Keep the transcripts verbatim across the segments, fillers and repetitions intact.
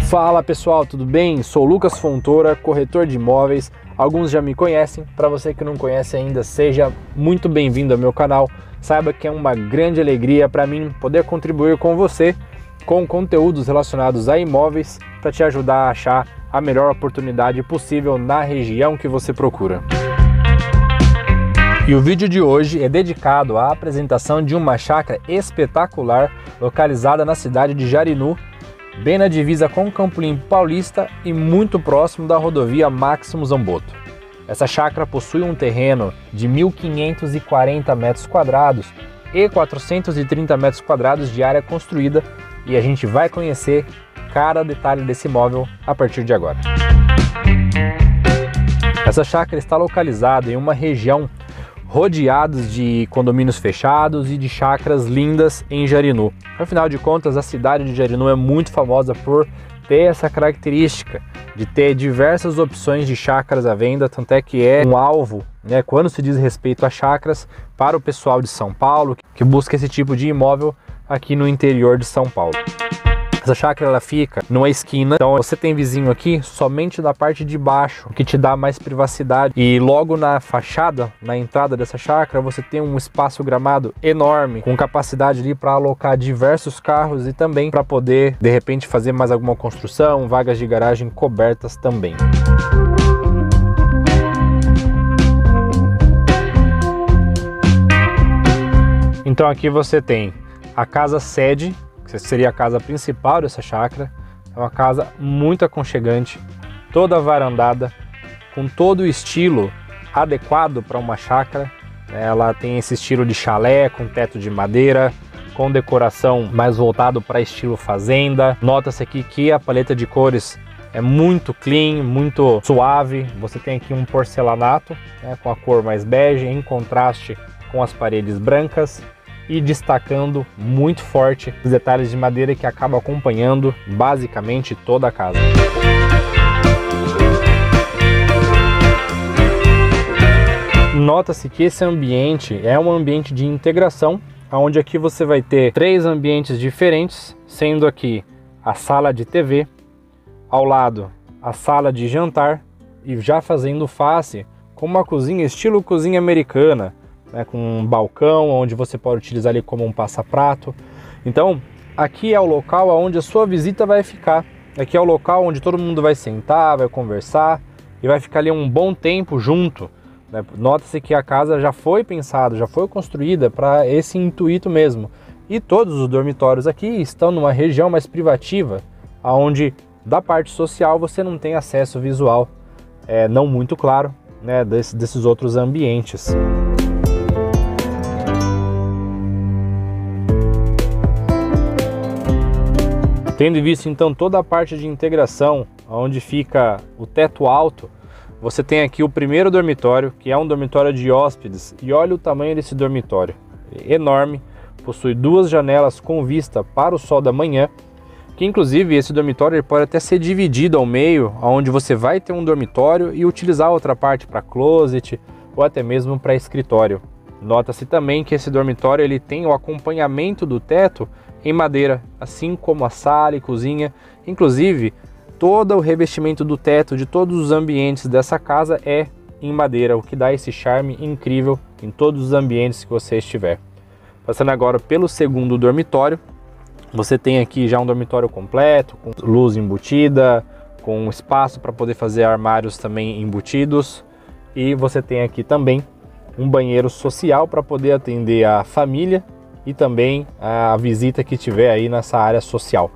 Fala pessoal, tudo bem? Sou Lucas Fontoura, corretor de imóveis. Alguns já me conhecem, para você que não conhece ainda, seja muito bem-vindo ao meu canal. Saiba que é uma grande alegria para mim poder contribuir com você com conteúdos relacionados a imóveis para te ajudar a achar a melhor oportunidade possível na região que você procura. E o vídeo de hoje é dedicado à apresentação de uma chácara espetacular localizada na cidade de Jarinu, bem na divisa com Campo Limpo Paulista e muito próximo da rodovia Máximo Zamboto. Essa chácara possui um terreno de mil quinhentos e quarenta metros quadrados e quatrocentos e trinta metros quadrados de área construída, e a gente vai conhecer cada detalhe desse imóvel a partir de agora. Essa chácara está localizada em uma região rodeados de condomínios fechados e de chácaras lindas em Jarinu. Afinal de contas, a cidade de Jarinu é muito famosa por ter essa característica de ter diversas opções de chácaras à venda, tanto é que é um alvo, né, quando se diz respeito a chácaras, para o pessoal de São Paulo, que busca esse tipo de imóvel aqui no interior de São Paulo. Essa chácara ela fica numa esquina, então você tem vizinho aqui somente na parte de baixo, que te dá mais privacidade. E logo na fachada, na entrada dessa chácara, você tem um espaço gramado enorme, com capacidade ali para alocar diversos carros e também para poder, de repente, fazer mais alguma construção, vagas de garagem cobertas também. Então aqui você tem a casa sede, que seria a casa principal dessa chácara. É uma casa muito aconchegante, toda varandada, com todo o estilo adequado para uma chácara. Ela tem esse estilo de chalé, com teto de madeira, com decoração mais voltado para estilo fazenda. Nota-se aqui que a paleta de cores é muito clean, muito suave. Você tem aqui um porcelanato, né, com a cor mais bege, em contraste com as paredes brancas, e destacando muito forte os detalhes de madeira que acabam acompanhando basicamente toda a casa. Nota-se que esse ambiente é um ambiente de integração, onde aqui você vai ter três ambientes diferentes, sendo aqui a sala de T V, ao lado a sala de jantar, e já fazendo face com uma cozinha estilo cozinha americana, né, com um balcão onde você pode utilizar ele como um passaprato. Então aqui é o local onde a sua visita vai ficar. Aqui é o local onde todo mundo vai sentar, vai conversar e vai ficar ali um bom tempo junto, né? Nota-se que a casa já foi pensada, já foi construída para esse intuito mesmo. E todos os dormitórios aqui estão numa região mais privativa, onde da parte social você não tem acesso visual, é, não muito claro, né, desse, desses outros ambientes. Tendo em vista então toda a parte de integração, onde fica o teto alto, você tem aqui o primeiro dormitório, que é um dormitório de hóspedes, e olha o tamanho desse dormitório, é enorme, possui duas janelas com vista para o sol da manhã, que inclusive esse dormitório ele pode até ser dividido ao meio, onde você vai ter um dormitório e utilizar a outra parte para closet ou até mesmo para escritório. Nota-se também que esse dormitório ele tem o acompanhamento do teto em madeira, assim como a sala e cozinha. Inclusive, todo o revestimento do teto de todos os ambientes dessa casa é em madeira, o que dá esse charme incrível em todos os ambientes que você estiver. Passando agora pelo segundo dormitório, você tem aqui já um dormitório completo, com luz embutida, com espaço para poder fazer armários também embutidos, e você tem aqui também um banheiro social para poder atender a família e também a visita que tiver aí nessa área social.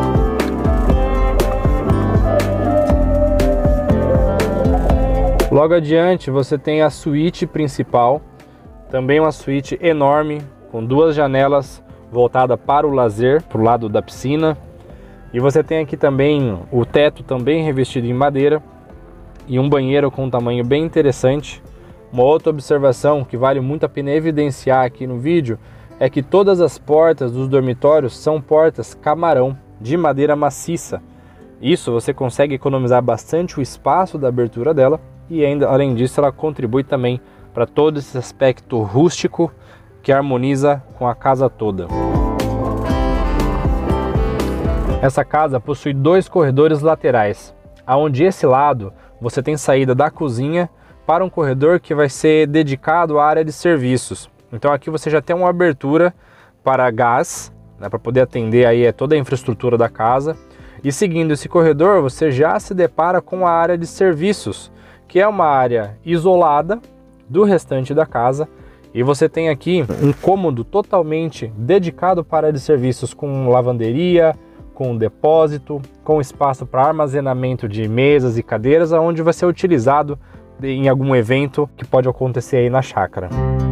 Logo adiante você tem a suíte principal, também uma suíte enorme, com duas janelas voltada para o lazer, para o lado da piscina. E você tem aqui também o teto também revestido em madeira e um banheiro com um tamanho bem interessante. Uma outra observação que vale muito a pena evidenciar aqui no vídeo é que todas as portas dos dormitórios são portas camarão de madeira maciça. Isso você consegue economizar bastante o espaço da abertura dela, e ainda além disso ela contribui também para todo esse aspecto rústico que harmoniza com a casa toda. Essa casa possui dois corredores laterais, aonde esse lado você tem saída da cozinha para um corredor que vai ser dedicado à área de serviços. Então aqui você já tem uma abertura para gás, né, para poder atender aí toda a infraestrutura da casa. E seguindo esse corredor, você já se depara com a área de serviços, que é uma área isolada do restante da casa. E você tem aqui um cômodo totalmente dedicado para a área de serviços, com lavanderia, com depósito, com espaço para armazenamento de mesas e cadeiras, onde vai ser utilizado em algum evento que pode acontecer aí na chácara.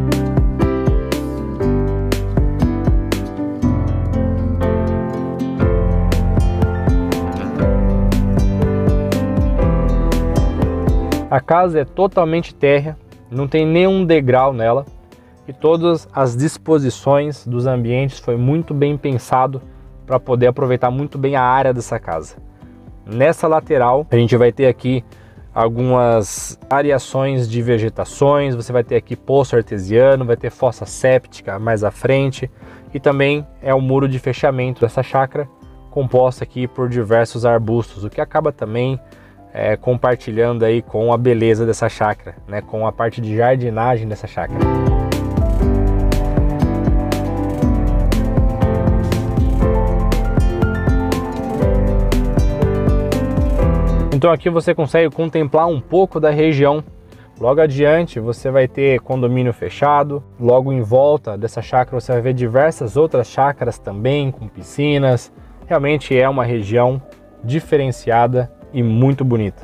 A casa é totalmente térrea, não tem nenhum degrau nela e todas as disposições dos ambientes foi muito bem pensado para poder aproveitar muito bem a área dessa casa. Nessa lateral a gente vai ter aqui algumas variações de vegetações, você vai ter aqui poço artesiano, vai ter fossa séptica mais à frente e também é o muro de fechamento dessa chácara composta aqui por diversos arbustos, o que acaba também É, compartilhando aí com a beleza dessa chácara, né, com a parte de jardinagem dessa chácara. Então aqui você consegue contemplar um pouco da região. Logo adiante você vai ter condomínio fechado, logo em volta dessa chácara você vai ver diversas outras chácaras também com piscinas. Realmente é uma região diferenciada e muito bonita.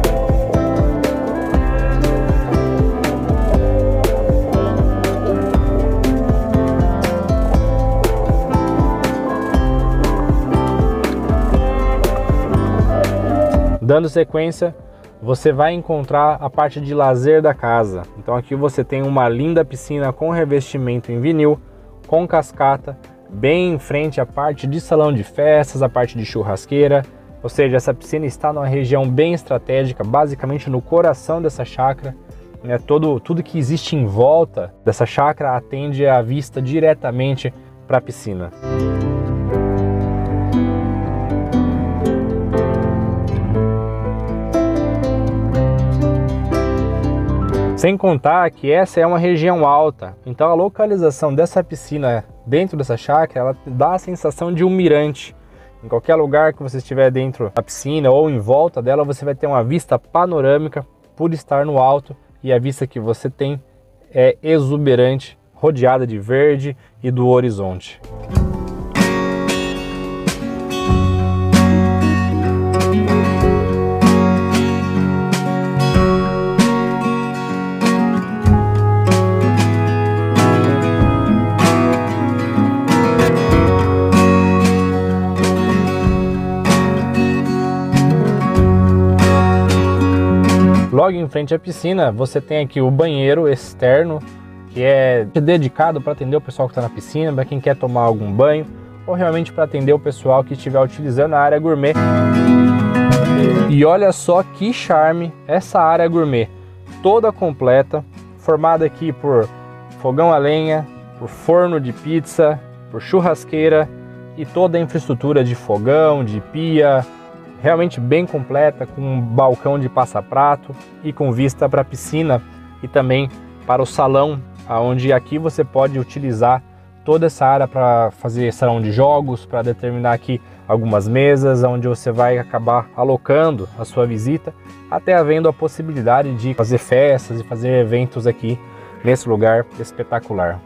Dando sequência, você vai encontrar a parte de lazer da casa. Então aqui você tem uma linda piscina com revestimento em vinil, com cascata, bem em frente à parte de salão de festas, a parte de churrasqueira. Ou seja, essa piscina está numa região bem estratégica, basicamente no coração dessa chácara. Né? Todo, tudo que existe em volta dessa chácara atende a vista diretamente para a piscina. Sem contar que essa é uma região alta, então a localização dessa piscina dentro dessa chácara, ela dá a sensação de um mirante. Em qualquer lugar que você estiver dentro da piscina ou em volta dela, você vai ter uma vista panorâmica por estar no alto, e a vista que você tem é exuberante, rodeada de verde e do horizonte. Logo em frente à piscina, você tem aqui o banheiro externo, que é dedicado para atender o pessoal que está na piscina, para quem quer tomar algum banho, ou realmente para atender o pessoal que estiver utilizando a área gourmet. E olha só que charme essa área gourmet, toda completa, formada aqui por fogão a lenha, por forno de pizza, por churrasqueira e toda a infraestrutura de fogão, de pia, realmente bem completa, com um balcão de passaprato e com vista para a piscina e também para o salão, onde aqui você pode utilizar toda essa área para fazer salão de jogos, para determinar aqui algumas mesas, onde você vai acabar alocando a sua visita, até havendo a possibilidade de fazer festas e fazer eventos aqui nesse lugar espetacular.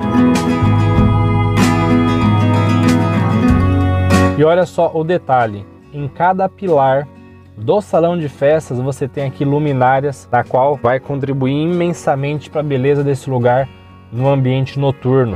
E olha só o detalhe, em cada pilar do salão de festas você tem aqui luminárias, na qual vai contribuir imensamente para a beleza desse lugar no ambiente noturno.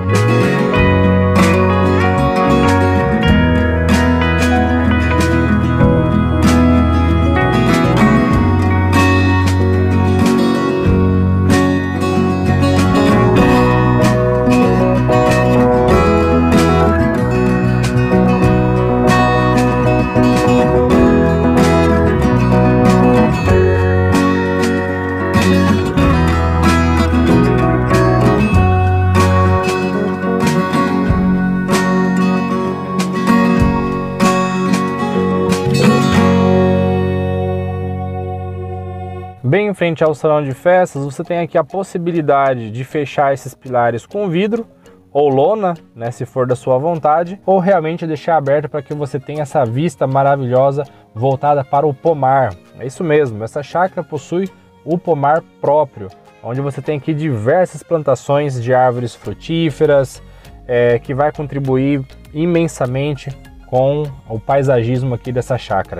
frente ao salão de festas, você tem aqui a possibilidade de fechar esses pilares com vidro ou lona, né, se for da sua vontade, ou realmente deixar aberto para que você tenha essa vista maravilhosa voltada para o pomar. É isso mesmo, essa chácara possui o pomar próprio, onde você tem aqui diversas plantações de árvores frutíferas, é, que vai contribuir imensamente com o paisagismo aqui dessa chácara.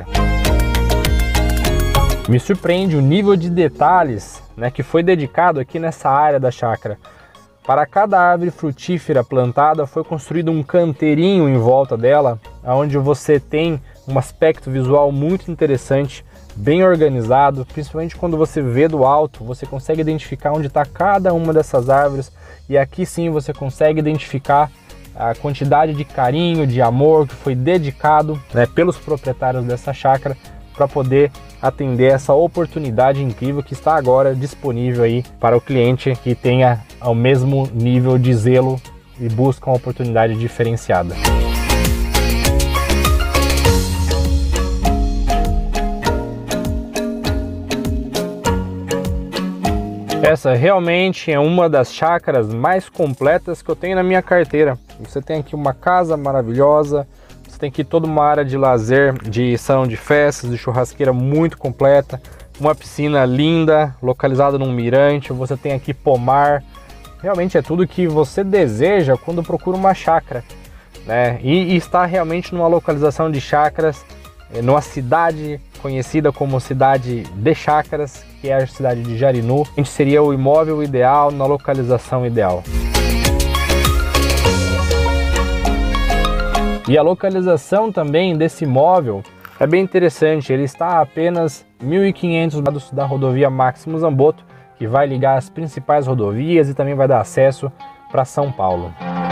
Me surpreende o nível de detalhes, né, que foi dedicado aqui nessa área da chácara. Para cada árvore frutífera plantada foi construído um canteirinho em volta dela, onde você tem um aspecto visual muito interessante, bem organizado, principalmente quando você vê do alto, você consegue identificar onde está cada uma dessas árvores, e aqui sim você consegue identificar a quantidade de carinho, de amor que foi dedicado, né, pelos proprietários dessa chácara para poder atender essa oportunidade incrível que está agora disponível aí para o cliente que tenha o mesmo nível de zelo e busca uma oportunidade diferenciada. Essa realmente é uma das chácaras mais completas que eu tenho na minha carteira. Você tem aqui uma casa maravilhosa, você tem aqui toda uma área de lazer, de salão de festas, de churrasqueira muito completa, uma piscina linda, localizada num mirante, você tem aqui pomar. Realmente é tudo que você deseja quando procura uma chácara, né? E, e está realmente numa localização de chácaras, numa cidade conhecida como cidade de chácaras, que é a cidade de Jarinu. A gente seria o imóvel ideal, na localização ideal. E a localização também desse imóvel é bem interessante, ele está a apenas mil e quinhentos metros da rodovia Máximo Zamboto, que vai ligar as principais rodovias e também vai dar acesso para São Paulo.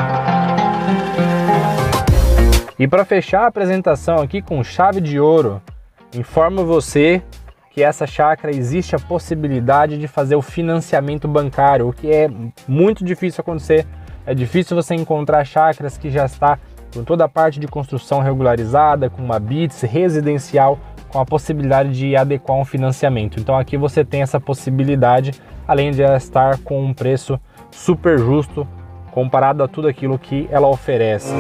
E para fechar a apresentação aqui com chave de ouro, informo você que essa chácara existe a possibilidade de fazer o financiamento bancário, o que é muito difícil acontecer. É difícil você encontrar chácaras que já está com toda a parte de construção regularizada, com uma B I T S residencial, com a possibilidade de adequar um financiamento. Então aqui você tem essa possibilidade, além de ela estar com um preço super justo comparado a tudo aquilo que ela oferece.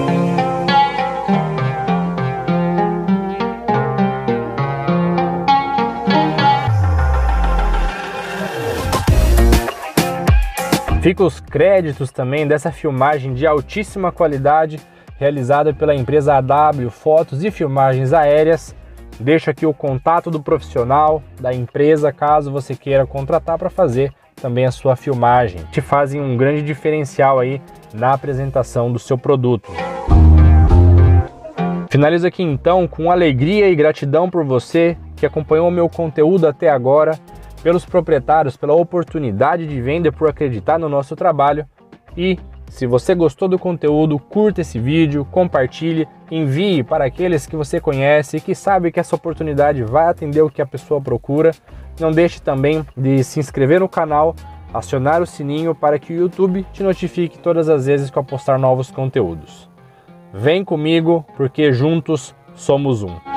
Fica os créditos também dessa filmagem de altíssima qualidade realizada pela empresa A W Fotos e Filmagens Aéreas. Deixo aqui o contato do profissional da empresa, caso você queira contratar para fazer também a sua filmagem. Te fazem um grande diferencial aí na apresentação do seu produto. Finalizo aqui então com alegria e gratidão por você que acompanhou o meu conteúdo até agora, pelos proprietários, pela oportunidade de venda, por acreditar no nosso trabalho. E se você gostou do conteúdo, curta esse vídeo, compartilhe, envie para aqueles que você conhece e que sabe que essa oportunidade vai atender o que a pessoa procura. Não deixe também de se inscrever no canal, acionar o sininho para que o YouTube te notifique todas as vezes que eu postar novos conteúdos. Vem comigo, porque juntos somos um.